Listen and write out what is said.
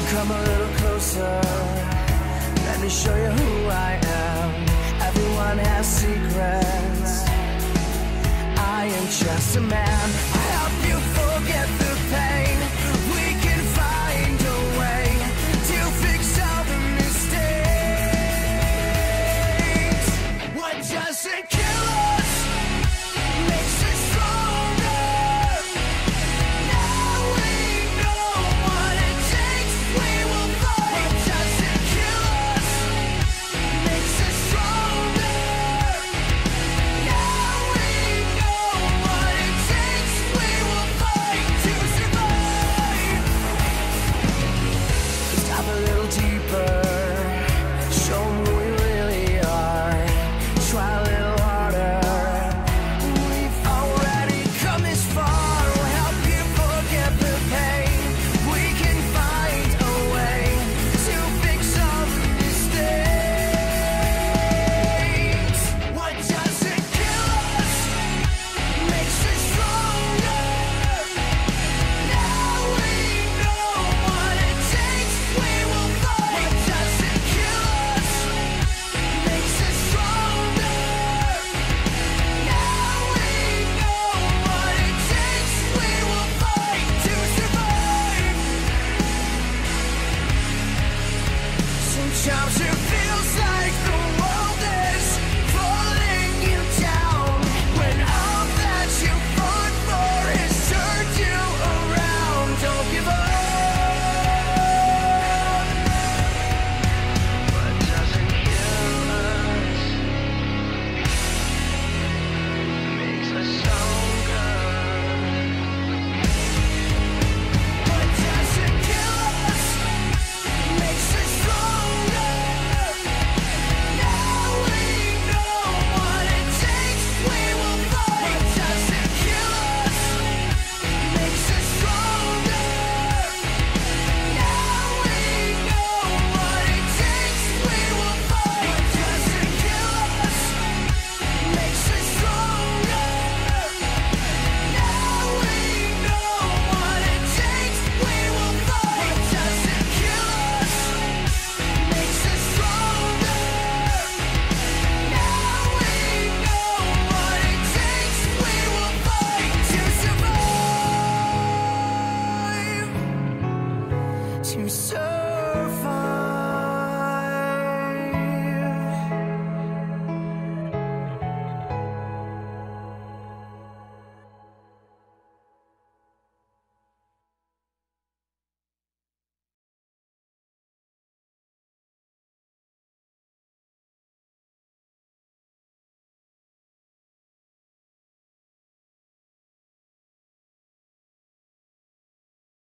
Come a little closer, let me show you who I am. Everyone has secrets, I am just a man. I help you forget the pain. We can find a way to fix all the mistakes. What doesn't kill us makes us stronger. Now we know what it takes, we will fight. What doesn't kill us makes us stronger. Now we know what it takes, we will fight to survive. Stop a little deeper, show 'em who we really are. Try a little harder, we've already come this far. We'll help you forget the pain. We can find a way to fix all the mistakes. What doesn't kill us makes us stronger. Now we know what it takes, we will fight. What doesn't kill us makes us stronger. Now we know what it takes, we will fight to survive. Sometimes you